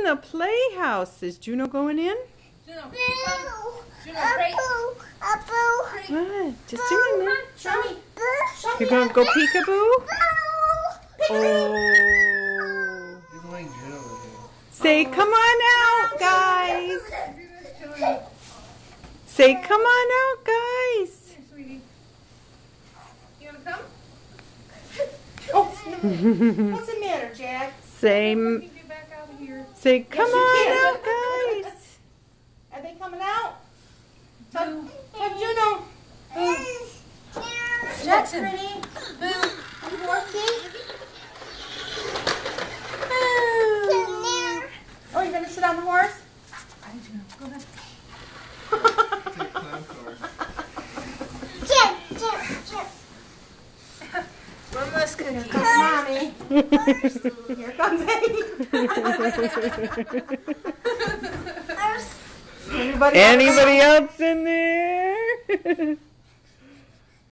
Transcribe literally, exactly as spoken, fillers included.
in the playhouse. Is Juno going in? Juno, come. Juno, great. What? Just a minute. Show me. Show You're me. going to go peekaboo? Oh. He's letting Juno in here. Say, come on out, guys. Say, come on out, guys. Here, sweetie. You want to come? Oh, what's the matter, Jack? Say, Let me get back out of here. say, come you on can. out, guys. Are they coming out? Tell, Boo. tell Juno. Jackson. Pretty. Boo. You horsey? Oh, you're going to sit on the horse? Hi, Juno. Go ahead. Take clown car. One less cookie. Mommy. Here comes Eddie. Everybody Anybody else in there?